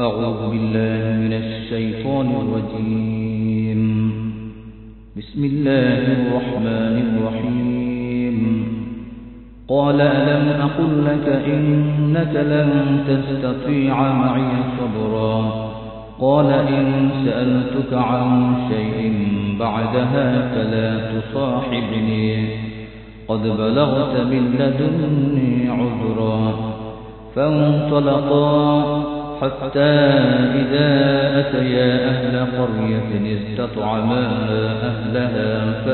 أعوذ بالله من الشيطان الرجيم. بسم الله الرحمن الرحيم. قال ألم أقل لك إنك لن تستطيع معي صبرا قال إن سألتك عن شيء بعدها فلا تصاحبني قد بلغت من لدني عذرا فانطلقا حتى إذا أتيا أهل قرية استطعما أهلها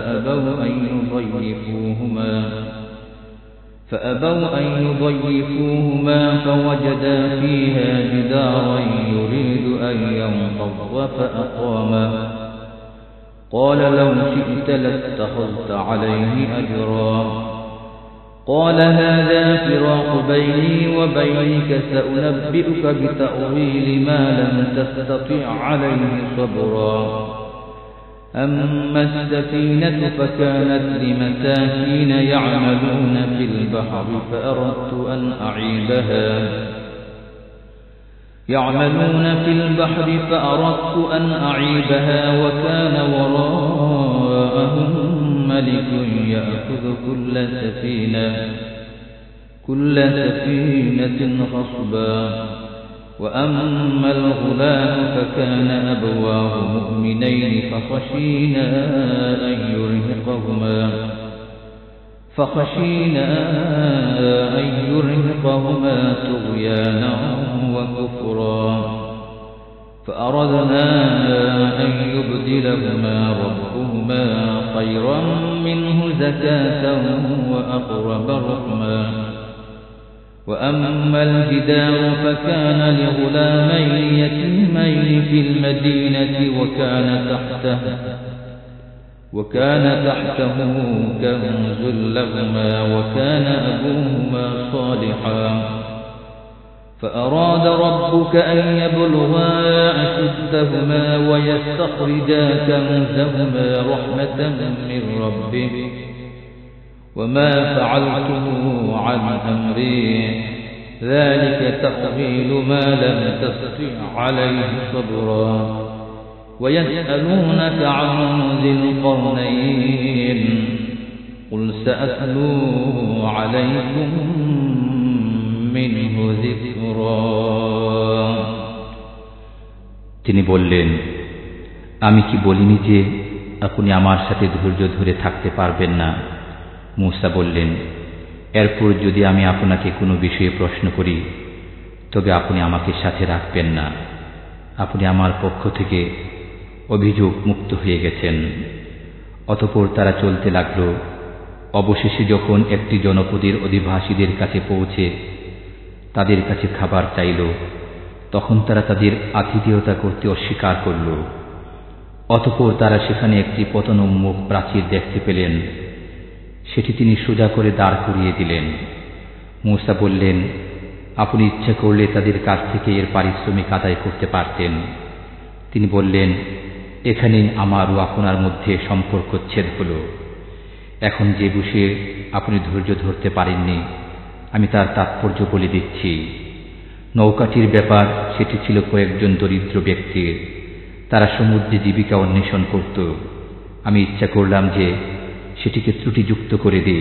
فأبوا أن يضيفوهما فوجدا فيها جدارا يريد أن ينقض فأقامه قال لو شئت لاتخذت عليه أجرا قال هذا فراق بيني وبينك سأنبئك بتأويل ما لم تستطع عليه صبرا أما السفينة فكانت لمساكين يعملون في البحر فأردت أن أعيبها وكان وراءهم ملك يأخذ كل سفينة غصبا وأما الغلام فكان أبواه مؤمنين فخشينا أن يرهقهما طغيانا وكفرا فأردنا أن يبدلهما ربهما خيرا منه زكاة وأقرب رحما وأما الجدار فكان لغلامين يتيمين في المدينة وكان تحته كنز لهما وكان أبوهما صالحا فأراد ربك أن يبلغا أشدهما ويستخرجا كنزهما رحمة من ربك وما فعلته عن أمري ذلك تأويل ما لم تستطع عليه صبرا ويسألونك عن ذي القرنين قل سأتلو عليكم منه ذكرا তিনি বললেন, আমি কি বলিনি যে আপনি আমার সাথে ধৈর্য ধরে থাকতে পারবেন না? মূসা বললেন, এরপর যদি আমি আপনাকে কোনো বিষয়ে প্রশ্ন করি তবে আপনি আমাকে সাথে রাখবেন না। আপনি আমার পক্ষ থেকে অভিযোগ মুক্ত হয়ে গেছেন। অতঃপর তারা চলতে লাগল। অবশেষে যখন একটি জনপদের অধিবাসীদের কাছে পৌঁছে তাদের কাছে খাবার চাইল, তখন তারা তাদের আতিথেয়তা করতে অস্বীকার করল। অতঃপর তারা সেখানে একটি পতনোন্মুখ প্রাচীর দেখতে পেলেন। সেটি তিনি সোজা করে দাঁড় করিয়ে দিলেন। মূসা বললেন, আপনি ইচ্ছা করলে তাদের কাছ থেকে এর পারিশ্রমিক আদায় করতে পারতেন। তিনি বললেন, এখানেই আমার ও আপনার মধ্যে সম্পর্কচ্ছেদ হল। এখন যে বিষয়ে আপনি ধৈর্য ধরতে পারেননি আমি তার তাৎপর্য বলে দিচ্ছি। নৌকাটির ব্যাপার সেটি ছিল কয়েকজন দরিদ্র ব্যক্তির। তারা সমুদ্রে জীবিকা অন্বেষণ করত। আমি ইচ্ছা করলাম যে সেটিকে ত্রুটিযুক্ত করে দেই।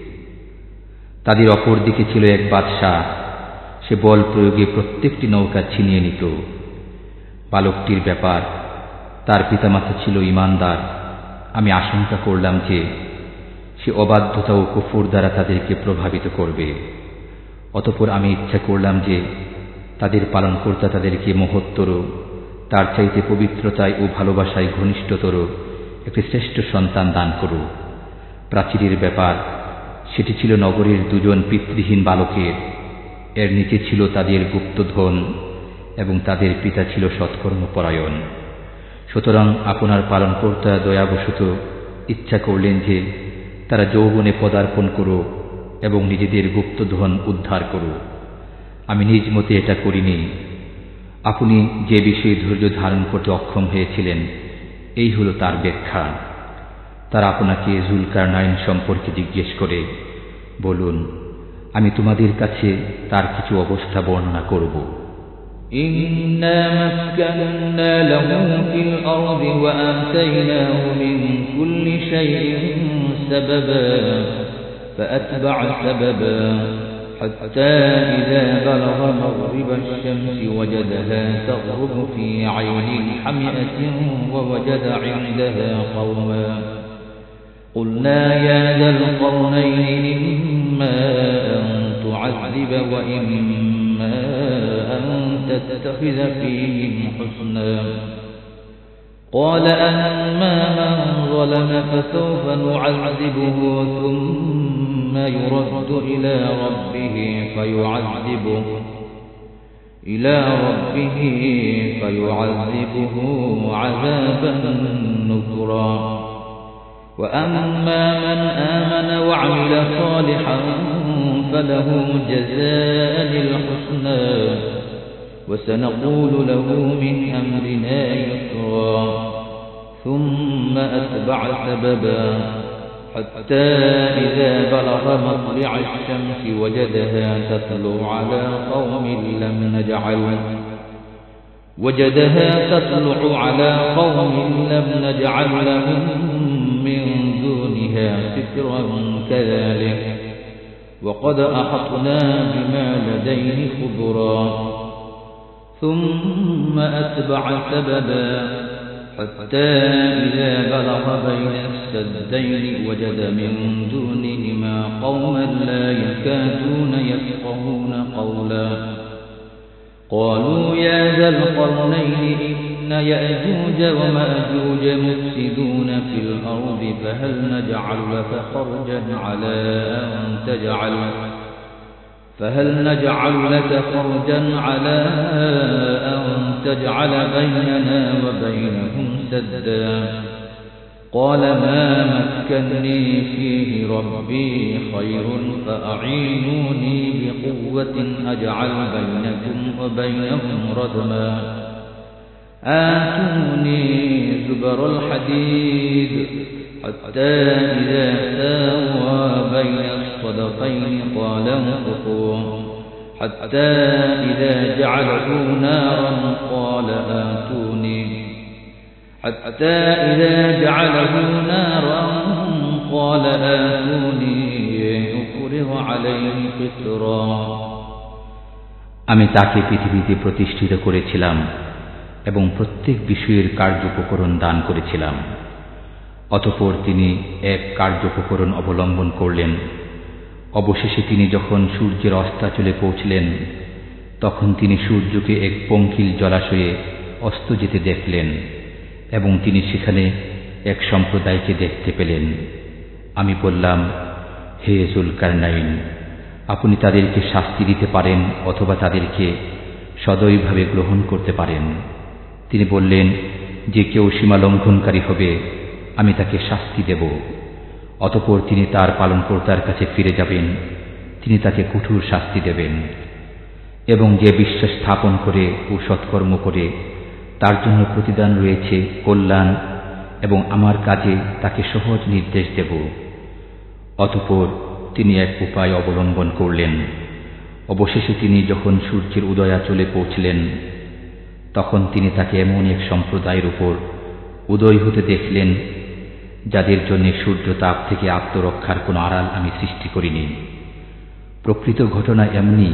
তাদের অপর দিকে ছিল এক বাদশাহ। সে বল প্রয়োগে প্রত্যেকটি নৌকা ছিনিয়ে নিত। বালকটির ব্যাপার, তার পিতামাতা ছিল ঈমানদার। আমি আশঙ্কা করলাম যে সে অবাধ্যতা ও কুফর দ্বারা তাদেরকে প্রভাবিত করবে। অতঃপর আমি ইচ্ছা করলাম যে তাদের পালনকর্তা তাদেরকে মহত্তর, তার চাইতে পবিত্রতায় ও ভালোবাসায় ঘনিষ্ঠতর একটি শ্রেষ্ঠ সন্তান দান করুক। প্রাচীরের ব্যাপার, সেটি ছিল নগরীর দুজন পিতৃহীন বালকের। এর নিচে ছিল তাদের গুপ্তধন এবং তাদের পিতা ছিল সৎকর্মপরায়ণ। সুতরাং আপনার পালনকর্তা দয়াবশত ইচ্ছা করলেন যে তারা যৌবনে পদার্পণ করুক এবং নিজেদের গুপ্তধন উদ্ধার করুক। আমি নিজ মতে এটা করিনি। আপনি যে বিষয়ে ধৈর্য ধারণ করতে অক্ষম হয়েছিলেন এই হল তার ব্যাখ্যা। তারা আপনাকে যুলকারনাইন সম্পর্কে জিজ্ঞেস করে, বলুন, আমি তোমাদের কাছে তার কিছু অবস্থা বর্ণনা করব। إنا مكنا له في الأرض وآتيناه من كل شيء سببا فأتبع سببا حتى إذا بلغ مغرب الشمس وجدها تغرب في عين حمئة ووجد عندها قوما قلنا يا ذا القرنين إما أن تعذب وإما أن تتخذ فيهم حسنا قال أما من ظلم فسوف نعذبه ثم يرد إلى ربه فيعذبه عذابا نكرا وأما من آمن وعمل صالحا فله جزاء الحسنى وسنقول له من أمرنا يسرا ثم أتبع سببا حتى إذا بلغ مطلع الشمس وجدها تطلع على قوم لم نجعل لهم من دونها سترا كذلك وقد أحطنا بما لديه خبرا ثم أتبع سببا حتى إذا بلغ بين السدين وجد من دونهما قوما لا يكادون يفقهون قولا قالوا يا ذا القرنين إن يأجوج ومأجوج مفسدون في الأرض فهل نجعل لك خرجا على أن تجعل بيننا وبينهم سدا قال ما مكنني فيه ربي خير فأعينوني بقوة أجعل بينكم وبينهم ردما آتوني زبر الحديد حتى إذا ساوى بين الصدفين قال انفخوا حتى إذا جعله نارا قال آتوني أفرغ عليه قطرا আমি তাকে পৃথিবীতে প্রতিষ্ঠিত করেছিলাম এবং প্রত্যেক বিষয়ের কার্যোপকরণ দান করেছিলাম। অতঃপর তিনি এক কার্যোপকরণ অবলম্বন করলেন। অবশেষে তিনি যখন সূর্যের অস্তাচলে পৌঁছলেন তখন তিনি সূর্যকে এক পঙ্কিল জলাশয়ে অস্ত যেতে দেখলেন এবং তিনি সেখানে এক সম্প্রদায়কে দেখতে পেলেন। আমি বললাম, হে যুলকারনাইন, আপনি তাদেরকে শাস্তি দিতে পারেন অথবা তাদেরকে সদয়ভাবে গ্রহণ করতে পারেন। তিনি বললেন, যে কেউ সীমা লঙ্ঘনকারী হবে আমি তাকে শাস্তি দেব। অতঃপর তিনি তার পালনকর্তার কাছে ফিরে যাবেন, তিনি তাকে কঠোর শাস্তি দেবেন। এবং যে বিশ্বাস স্থাপন করে ও সৎকর্ম করে তার জন্য প্রতিদান রয়েছে কল্যাণ, এবং আমার কাজে তাকে সহজ নির্দেশ দেব। অতঃপর তিনি এক উপায় অবলম্বন করলেন। অবশেষে তিনি যখন সূর্যের উদয়াচলে পৌঁছলেন তখন তিনি তাকে এমন এক সম্প্রদায়ের উপর উদয় হতে দেখলেন যাদের জন্য সূর্য তাপ থেকে আত্মরক্ষার কোনো আড়াল আমি সৃষ্টি করিনি। প্রকৃত ঘটনা এমনি,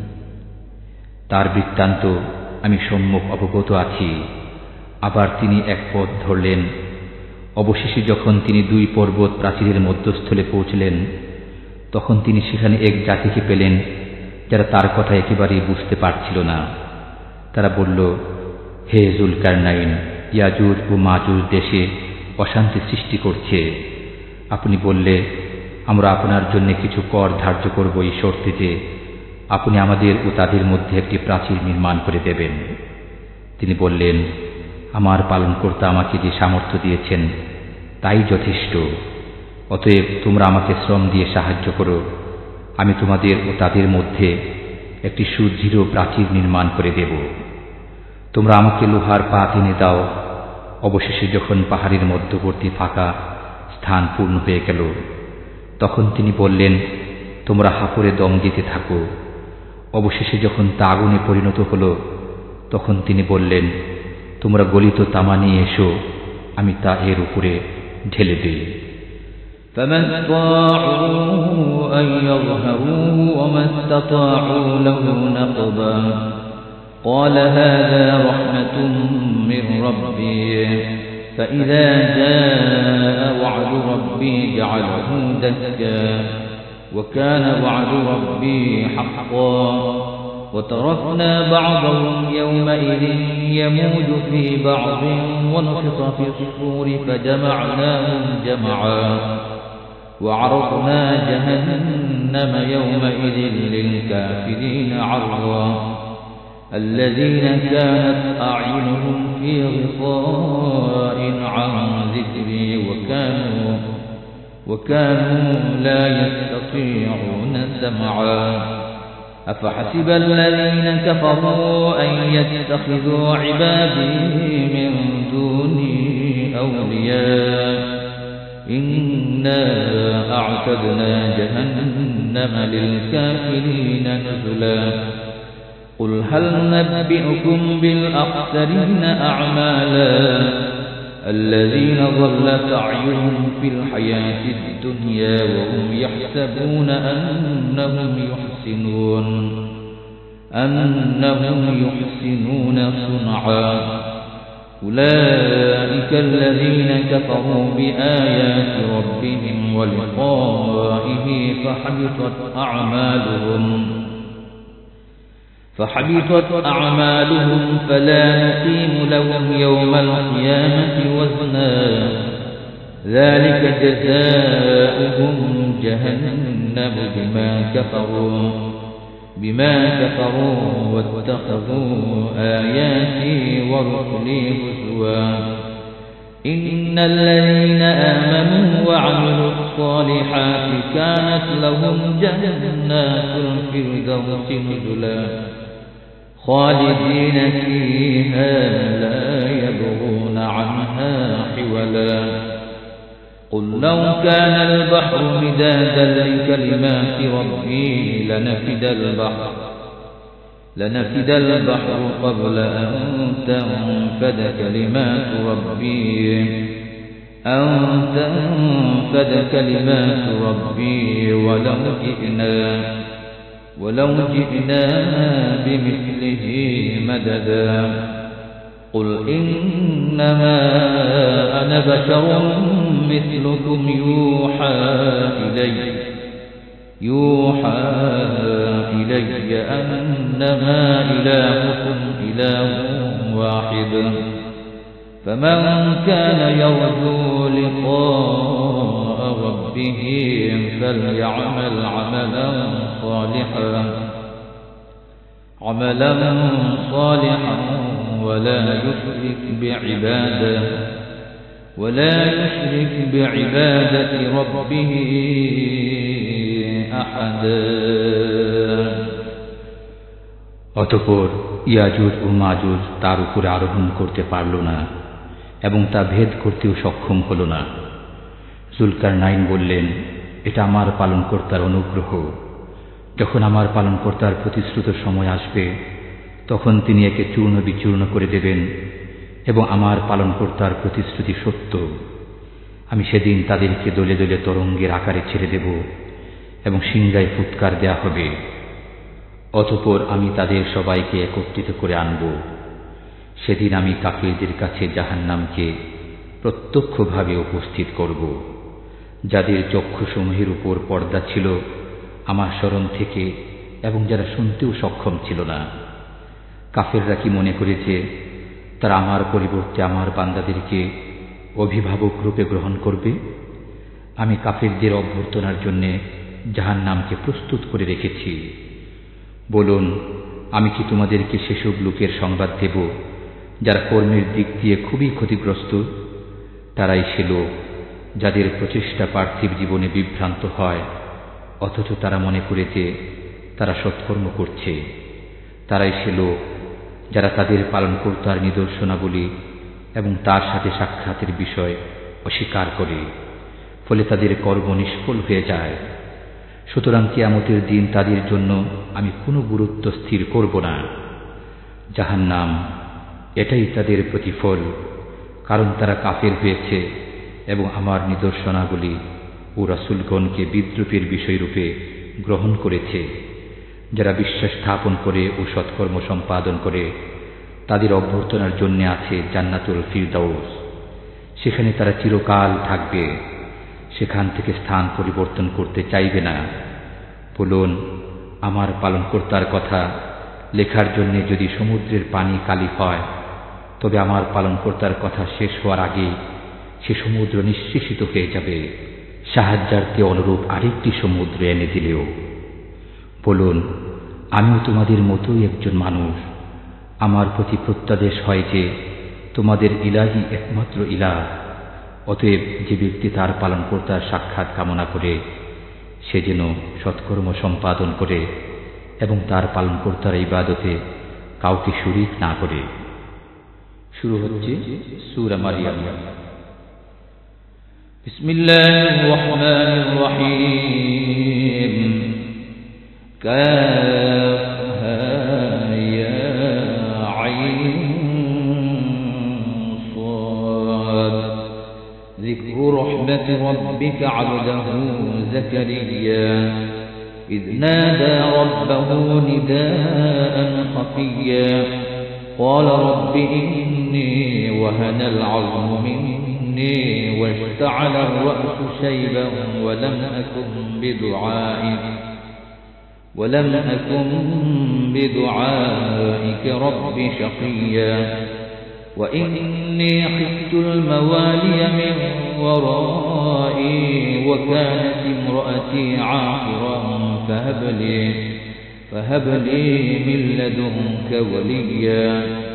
তার বৃত্তান্ত আমি সম্যক অবগত আছি। আবার তিনি এক পথ ধরলেন। অবশেষে যখন তিনি দুই পর্বত প্রাচীরের মধ্যস্থলে পৌঁছলেন তখন তিনি সেখানে এক জাতিকে পেলেন যারা তার কথা একেবারেই বুঝতে পারছিল না। তারা বলল, হে যুলকারনাইন, ইয়াজুজ ও মাজুজ দেশে অশান্তি সৃষ্টি করছে। আপনি বললে, আমরা আপনার জন্য কিছু কর ধার্য করব এই শর্তে যে আপনি আমাদের ও তাদের মধ্যে একটি প্রাচীর নির্মাণ করে দেবেন। তিনি বললেন, আমার পালনকর্তা আমাকে যে সামর্থ্য দিয়েছেন তাই যথেষ্ট। অতএব তোমরা আমাকে শ্রম দিয়ে সাহায্য করো, আমি তোমাদের ও তাদের মধ্যে একটি সুদৃঢ় প্রাচীর নির্মাণ করে দেব। তোমরা আমাকে লোহার পাত এনে দাও। অবশেষে যখন পাহাড়ের মধ্যবর্তী ফাঁকা স্থান পূর্ণ হয়ে গেল তখন তিনি বললেন, তোমরা হাঁপুড়ে দম দিতে থাকো। অবশেষে যখন তা আগুনে পরিণত হল তখন তিনি বললেন, তোমরা গলিত তামা নিয়ে এসো, আমি তা এর উপরে ঢেলে দিই। فما استطاعوا أن يظهروه وما استطاعوا له نقبا قال هذا رحمة من ربي فإذا جاء وعد ربي جعله دكا وكان وعد ربي حقا وتركنا بعضهم يومئذ يموج في بعض ونفخ في الصور فجمعناهم جمعا وعرضنا جهنم يومئذ للكافرين عرضا الذين كانت أعينهم في غطاء عن ذكري وكانوا لا يستطيعون سمعا أفحسب الذين كفروا أن يتخذوا عبادي من دوني أولياء إنا أعتدنا جهنم للكافرين نزلا قل هل ننبئكم بالأخسرين أعمالا الذين ضل سعيهم في الحياة الدنيا وهم يحسبون أنهم يحسنون صنعا أولئك الذين كفروا بآيات ربهم ولقائه فحبطت أعمالهم فلا نقيم لهم يوم القيامة وزنا ذلك جزاؤهم جهنم بما كفروا واتخذوا آياتي ورسلي هزوا إن الذين آمنوا وعملوا الصالحات كانت لهم جنات الفردوس نزلا خالدين فيها لا يبغون عنها حولا قل لو كان البحر مدادا لكلمات ربي لنفد البحر قبل أن تنفد كلمات ربي ولو جئنا بمثله مددا قل إنما أنا بشر مثلكم يوحى إلي أنما إلهكم إله واحد فمن كان يرجو لقاء ربه فليعمل عملا صالحا ولا يشرك بعبادة ربه أحدا অতঃপর ইয়াজুজ ও মাজুজ তার উপরে আরোহণ করতে পারল না এবং তা ভেদ করতেও সক্ষম হল না। যুলকারনাইন বললেন, এটা আমার পালনকর্তার অনুগ্রহ। যখন আমার পালনকর্তার প্রতিশ্রুত সময় আসবে তখন তিনি একে চূর্ণ বিচূর্ণ করে দেবেন এবং আমার পালনকর্তার প্রতিশ্রুতি সত্য। আমি সেদিন তাদেরকে দলে দলে তরঙ্গের আকারে ছেড়ে দেব এবং সিংহায় ফুৎকার দেয়া হবে। অতঃপর আমি তাদের সবাইকে একত্রিত করে আনব। সেদিন আমি কাফিরদের কাছে জাহান্নামকে প্রত্যক্ষভাবে উপস্থিত করব। যাদের চক্ষুসমূহের উপর পর্দা ছিল আমার স্মরণ থেকে এবং যারা শুনতেও সক্ষম ছিল না। কাফেররা কি মনে করেছে তারা আমার পরিবর্তে আমার বান্দাদেরকে অভিভাবক রূপে গ্রহণ করবে? আমি কাফেরদের অভ্যর্থনার জন্য জাহান্নামকে প্রস্তুত করে রেখেছি। বলুন, আমি কি তোমাদেরকে সেসব লোকের সংবাদ দেব যারা কর্মের দিক দিয়ে খুবই ক্ষতিগ্রস্ত? তারাই সে লোক যাদের প্রচেষ্টা পার্থিব জীবনে বিভ্রান্ত হয়, অথচ তারা মনে করে যে তারা সৎকর্ম করছে। তারাই সে লোক যারা তাদের পালনকর্তার নিদর্শনাবলী এবং তার সাথে সাক্ষাতের বিষয় অস্বীকার করে, ফলে তাদের কর্ম নিষ্ফল হয়ে যায়। সুতরাং কিয়ামতের দিন তাদের জন্য আমি কোনো গুরুত্ব স্থির করব না। জাহান্নাম, এটাই তাদের প্রতিফল, কারণ তারা কাফের হয়েছে এবং আমার নিদর্শনাগুলি ও রাসূলগণকে বিদ্রূপের বিষয়রূপে গ্রহণ করেছে। যারা বিশ্বাস স্থাপন করে ও সৎকর্ম সম্পাদন করে তাদের অভ্যর্থনার জন্য আছে জান্নাতুল ফিরদাউস। সেখানে তারা চিরকাল থাকবে, সেখান থেকে স্থান পরিবর্তন করতে চাইবে না। বলুন, আমার পালনকর্তার কথা লেখার জন্য যদি সমুদ্রের পানি কালি হয়, তবে আমার পালনকর্তার কথা শেষ হওয়ার আগে সে সমুদ্র নিঃশেষিত হয়ে যাবে, সাহায্যার্থে অনুরূপ আরেকটি সমুদ্র এনে দিলেও। বলুন, আমিও তোমাদের মতোই একজন মানুষ। আমার প্রতি প্রত্যাদেশ হয় যে তোমাদের ইলাহি একমাত্র ইলাহ। অতএব যে ব্যক্তি তার পালনকর্তার সাক্ষাৎ কামনা করে সে যেন সৎকর্ম সম্পাদন করে এবং তার পালনকর্তার ইবাদতে কাউকে শরীক না করে। শুরু হচ্ছে সূরা মারইয়াম। বিসমিল্লাহির রহমানির রহিম। কাফ হা ইয়া আইন সাদ। যিকরু রাহমাতি রাব্বিকা আবদাহু যাকারিয়া إذ نادى ربه نداء خفيا قال رب إني وهن العظم مني واشتعل الرأس شيبا ولم أكن بدعائك رب شقيا وإني خفت الموالي من ورائي وكانت امرأتي عاقرا فهب لي من لدنك وليا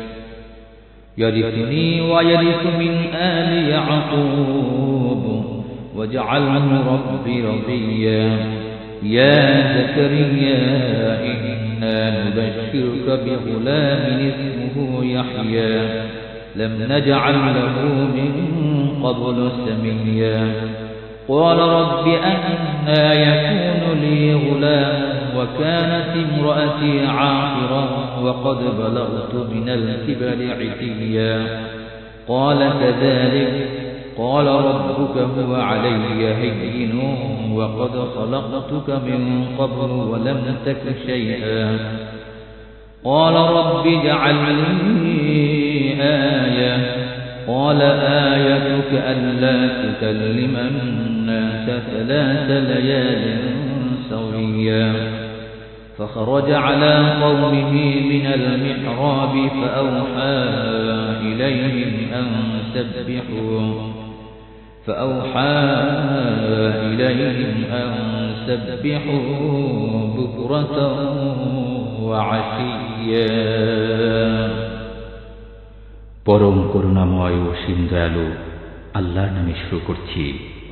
يرثني ويرث من آل يعقوب واجعله رب رضيا يا زكريا إنا نبشرك بغلام اسمه يحيى لم نجعل له من قبل سميا قال رب أنى يكون لي غلام وكانت امرأتي عاقرا وقد بلغت من الكبر عتيا قال كذلك قال ربك هو علي هين وقد خلقتك من قبل ولم تك شيئا قال رب اجعل لي آية قال آيتك ألا تكلم الناس 3 ليال سويا فخرج على قومه من المحراب فأوحى إليهم أن سبحوا بكرة وعشيا পরম করুণাময় ও অসীম দয়ালু আল্লাহর নামে শুরু করছি।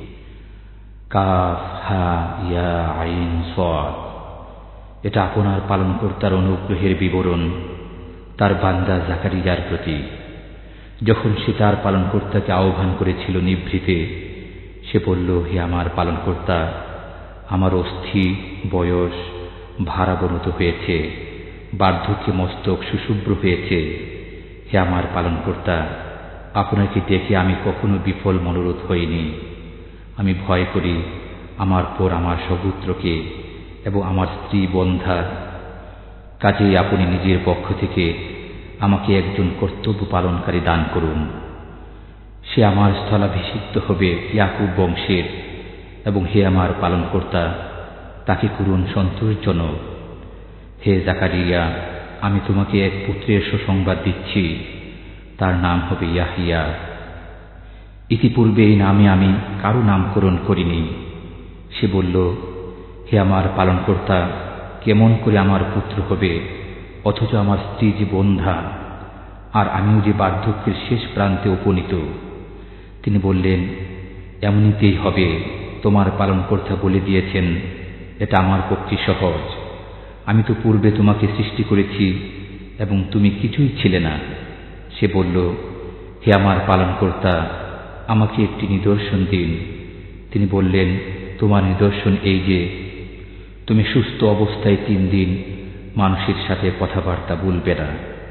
কাফ হা ইয়া আইন সাদ। এটা আপনার পালনকর্তার অনুগ্রহের বিবরণ তার বান্দা জাকারিয়ার প্রতি। যখন সে তার পালনকর্তাকে আহ্বান করেছিল নিভৃতে, সে বলল, হে আমার পালনকর্তা, আমার অস্থি বয়স ভারাবনত হয়েছে, বার্ধক্যে মস্তক সুশুভ্র হয়েছে। হে আমার পালনকর্তা, আপনাকে দেখে আমি কখনো বিফল মনোরথ হইনি। আমি ভয় করি আমার পর আমার সপুত্রকে এবং আমার স্ত্রী বন্ধা। কাজেই আপনি নিজের পক্ষ থেকে আমাকে একজন কর্তব্য পালনকারী দান করুন। সে আমার স্থলাভিষিক্ত হবে ইয়াকুব বংশের, এবং হে আমার পালনকর্তা, তাকে করুন সন্তোষজনক। হে জাকারিয়া, আমি তোমাকে এক পুত্রের সুসংবাদ দিচ্ছি, তার নাম হবে ইয়াহিয়া। ইতিপূর্বে এই নামে আমি কারো নামকরণ করিনি। সে বলল, হে আমার পালনকর্তা, কেমন করে আমার পুত্র হবে, অথচ আমার স্ত্রী যে বন্ধা, আর আমিও যে বার্ধক্যের শেষ প্রান্তে উপনীত। তিনি বললেন, এমনিতেই হবে, তোমার পালনকর্তা বলে দিয়েছেন, এটা আমার পক্ষে সহজ। আমি তো পূর্বে তোমাকে সৃষ্টি করেছি এবং তুমি কিছুই ছিলে না। সে বলল, হে আমার পালনকর্তা, আমাকে একটি নিদর্শন দিন। তিনি বললেন, তোমার নিদর্শন এই যে তুমি সুস্থ অবস্থায় 3 দিন মানুষের সাথে কথাবার্তা বলবে না,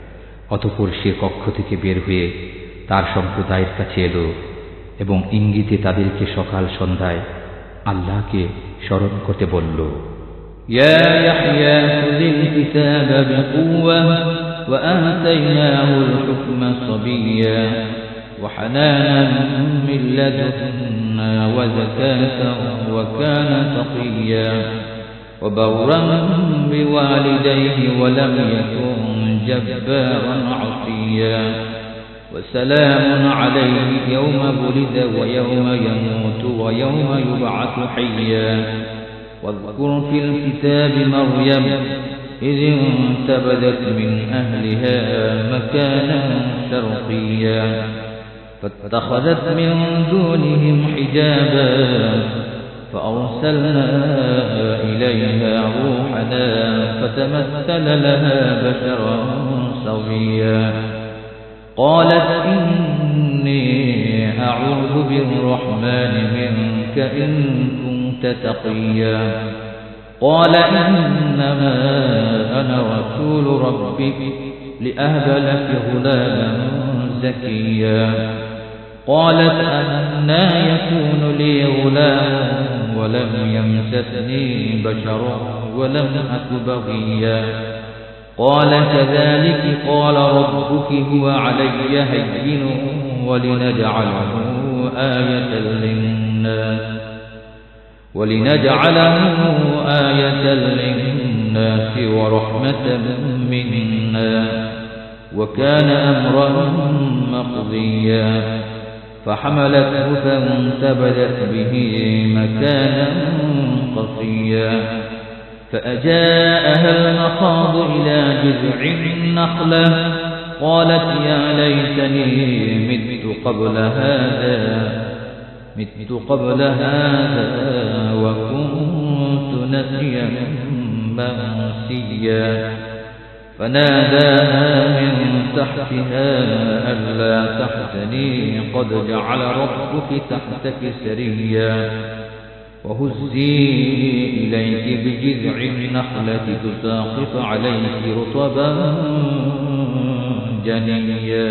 অতঃপর সে কক্ষ থেকে বের হয়ে তার সম্প্রদায়ের কাছে এলো এবং ইঙ্গিতে তাদেরকে সকাল সন্ধ্যায় আল্লাহকে স্মরণ করতে বলল। ইয়া ইয়াহইয়া খুযিল কিতাবা বিকুওয়া ওয়া আতাইনাহুল হুকমা সাবিয়্যা ওয়া হানানান মিন লাদুন্না ওয়া যাকাতান ওয়া কানা তাকিয়্যা ওয়া বাররান বিওয়ালিদাইহি ওয়া লাম ইয়াকুন জব্বারান আসিয়্যা وسلام عليه يوم ولد ويوم يموت ويوم يبعث حيا واذكر في الكتاب مريم إذ انتبذت من أهلها مكانا شرقيا فاتخذت من دونهم حجابا فأرسلنا إليها روحنا فتمثل لها بشرا سويا قالت إني أعوذ بالرحمن منك إن كنت تقيا قال إنما أنا رسول ربك لأهب لك غلاما زكيا قالت أنى يكون لي غلام ولم يمسسني بشر ولم أك بغيا قال كذلك قال ربك هو علي هين ولنجعله آية للناس ورحمة منا وكان أمرا مقضيا فحملته فانتبذت به مكانا قصيا فأجاءها المخاض إلى جذع النخلة قالت يا ليتني مت قبل هذا وكنت نسيا منسيا فناداها من تحتها ألا تحزني قد جعل ربك تحتك سريا وهزي إليك بجذع النخلة تساقط عليك رطبا جنيا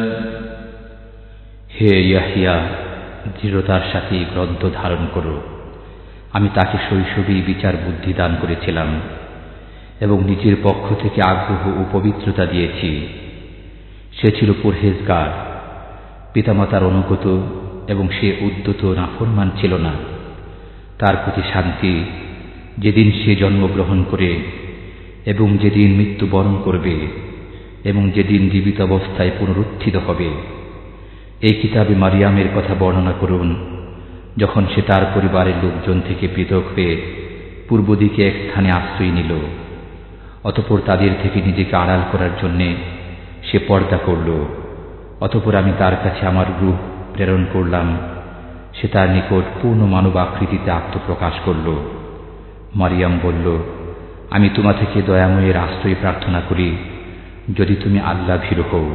হে ইয়াহইয়া, দৃঢ়তার সাথে গ্রন্থ ধারণ করো। আমি তাকে শৈশবেই বিচার বুদ্ধি দান করেছিলাম এবং নিজের পক্ষ থেকে আগ্রহ ও পবিত্রতা দিয়েছি। সে ছিল পরহেজগার, পিতামাতার অনুগত এবং সে উদ্যত নাফরমান ছিল না। তার প্রতি শান্তি যেদিন সে জন্মগ্রহণ করে এবং যেদিন মৃত্যুবরণ করবে এবং যেদিন জীবিত অবস্থায় পুনরুত্থিত হবে। এই কিতাবে মারিয়ামের কথা বর্ণনা করুন, যখন সে তার পরিবারের লোকজন থেকে পৃথক হয়ে পূর্ব দিকে এক স্থানে আশ্রয় নিল। অতঃপর তাদের থেকে নিজেকে আড়াল করার জন্যে সে পর্দা করল। অতঃপর আমি তার কাছে আমার রূহ প্রেরণ করলাম। সে তার নিকট পূর্ণ মানব আকৃতিতে আত্মপ্রকাশ করল। মারিয়াম বলল, আমি তোমা থেকে দয়াময়ের আশ্রয় প্রার্থনা করি, যদি তুমি আল্লাহ ভীরু হও।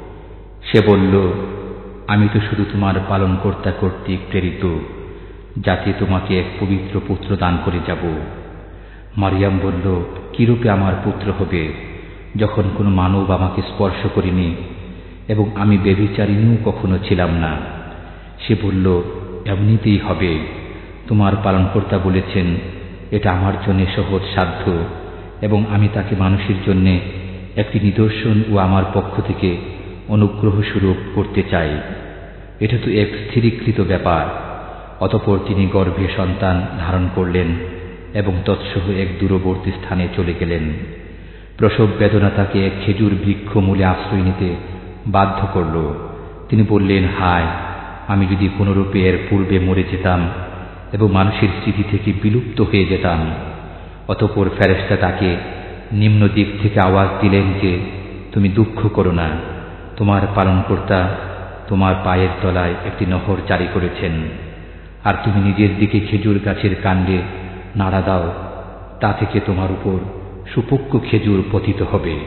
সে বলল, আমি তো শুধু তোমার পালনকর্তা কর্তৃক প্রেরিত, যাতে তোমাকে এক পবিত্র পুত্র দান করে যাব। মারিয়াম বলল, কিরূপে আমার পুত্র হবে, যখন কোনো মানব আমাকে স্পর্শ করিনি এবং আমি ব্যভিচারিণীও কখনো ছিলাম না। সে বলল, এমনিতেই হবে। তোমার পালনকর্তা বলেছেন, এটা আমার জন্য সহজ সাধ্য এবং আমি তাকে মানুষের জন্য একটি নিদর্শন ও আমার পক্ষ থেকে অনুগ্রহ স্বরূপ করতে চাই। এটা তো এক স্থিরীকৃত ব্যাপার। অতঃপর তিনি গর্ভে সন্তান ধারণ করলেন এবং তৎসহ এক দূরবর্তী স্থানে চলে গেলেন। প্রসব বেদনা তাকে এক খেজুর বৃক্ষ মূলে আশ্রয় নিতে বাধ্য করল। তিনি বললেন, হায়, আমি যদি কোনরূপে এর পূর্বে মরে যেতাম এবং মানুষের স্মৃতি থেকে বিলুপ্ত হয়ে যেতাম। অতঃপর ফেরেশতা তাকে নিম্ন দিক থেকে আওয়াজ দিলেন যে, তুমি দুঃখ করো না, তোমার পালনকর্তা তোমার পায়ের তলায় একটি নহর জারি করেছেন, আর তুমি নিজের দিকে খেজুর গাছের কাণ্ডে নাড়া দাও, তা থেকে তোমার উপর সুপক্ষ খেজুর পতিত হবে।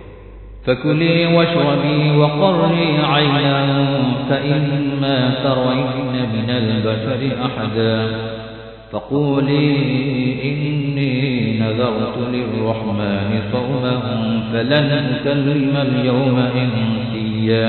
فكلي واشربي وقري عينا فإما ترين من البشر أحدا فقولي إني نذرت للرحمن صوما فلن أكلم اليوم إنسيا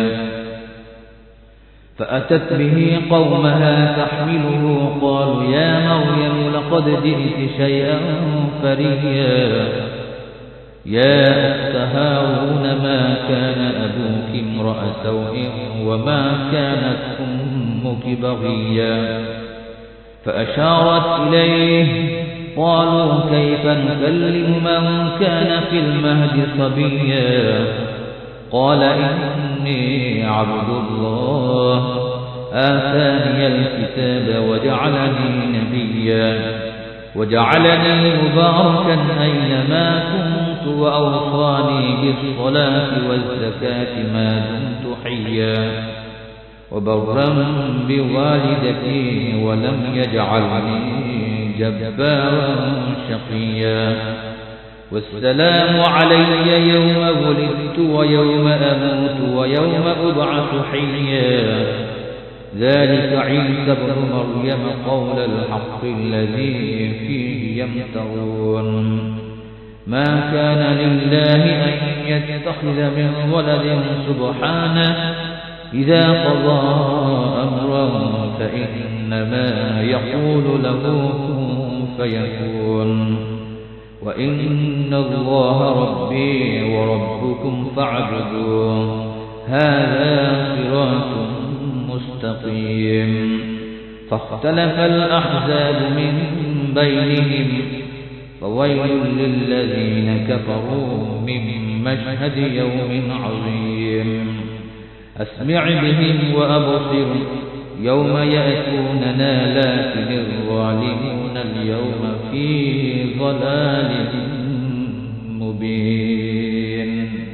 فأتت به قومها تحمله قالوا يا مريم لقد جئت شيئا فريا يا أخت هارون ما كان أبوك امرأ سوء وما كانت أمك بغيا فأشارت إليه قالوا كيف نكلم من كان في المهد صبيا قال إني عبد الله آتاني الكتاب وجعلني نبيا وجعلني مباركا أينما كنت وأوصاني بالصلاة والزكاة ما دمت حيا وبرا بوالدتي ولم يجعلني جبارا شقيا والسلام علي يوم ولدت ويوم أموت ويوم أبعث حيا ذلك عيسى ابن مريم قول الحق الذي فيه يمترون ما كان لله أن يتخذ من ولد سبحانه إذا قضى أمرا فإنما يقول له كن فيكون وإن الله ربي وربكم فاعبدوه هذا صراط مستقيم فاختلف الأحزاب من بينهم فويل للذين كفروا من مشهد يوم عظيم أسمع بهم وأبصر يوم يأتوننا لكن الظالمون اليوم في ضلال مبين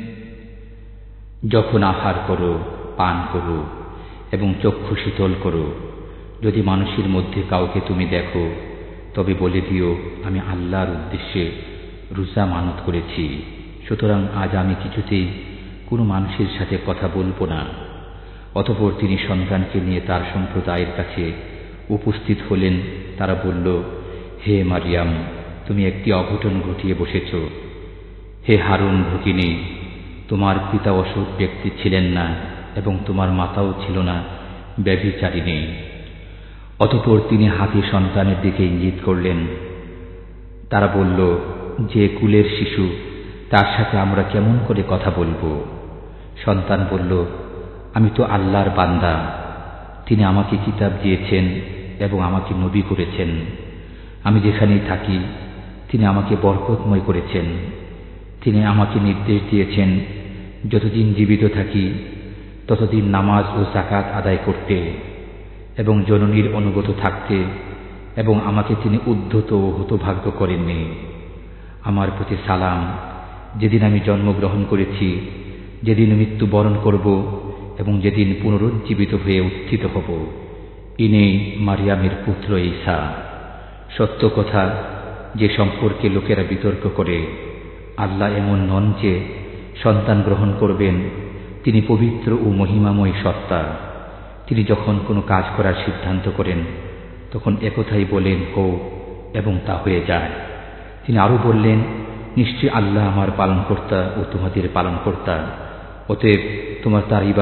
যখন আহার করো পান করো এবং চক্ষু শীতল করো যদি মানুষের মধ্যে কাউকে তুমি দেখো তবে বলে দিও আমি আল্লাহর উদ্দেশ্যে রোজা মানত করেছি সুতরাং আজ আমি কিছুতেই কোনো মানুষের সাথে কথা বলবো না অতঃপর তিনি সন্তানকে নিয়ে তার সম্প্রদায়ের কাছে উপস্থিত হলেন তারা বলল হে মারিয়াম তুমি একটি অঘটন ঘটিয়ে বসেছ হে হারুন ভগিনী তোমার পিতা অসৎ ব্যক্তি ছিলেন না এবং তোমার মাতাও ছিল না ব্যভিচারিণী অতঃপর তিনি হাতে সন্তানের দিকে ইঙ্গিত করলেন তারা বলল যে কুলের শিশু তার সাথে আমরা কেমন করে কথা বলবো সন্তান বলল আমি তো আল্লাহর বান্দা তিনি আমাকে কিতাব দিয়েছেন এবং আমাকে নবী করেছেন আমি যেখানেই থাকি তিনি আমাকে বরকতময় করেছেন তিনি আমাকে নির্দেশ দিয়েছেন যতদিন জীবিত থাকি ততদিন নামাজ ও যাকাত আদায় করতে এবং জননীর অনুগত থাকতে এবং আমাকে তিনি উদ্ধত ও হতভাগ্য করেননি আমার প্রতি সালাম যেদিন আমি জন্মগ্রহণ করেছি যেদিন মৃত্যুবরণ করব এবং যেদিন পুনরুজ্জীবিত হয়ে উত্থিত হব ইনি মারিয়ামের পুত্র ঈসা সত্য কথা যে সম্পর্কে লোকেরা বিতর্ক করে আল্লাহ এমন নন যে সন্তান গ্রহণ করবেন তিনি পবিত্র ও মহিমাময় সত্তা তিনি যখন কোনো কাজ করার সিদ্ধান্ত করেন তখন একথাই বলেন হোক এবং তা হয়ে যায় তিনি আরো বললেন নিশ্চয়ই আল্লাহ আমার পালনকর্তা ও তোমাদের পালনকর্তা অতএব তোমার তার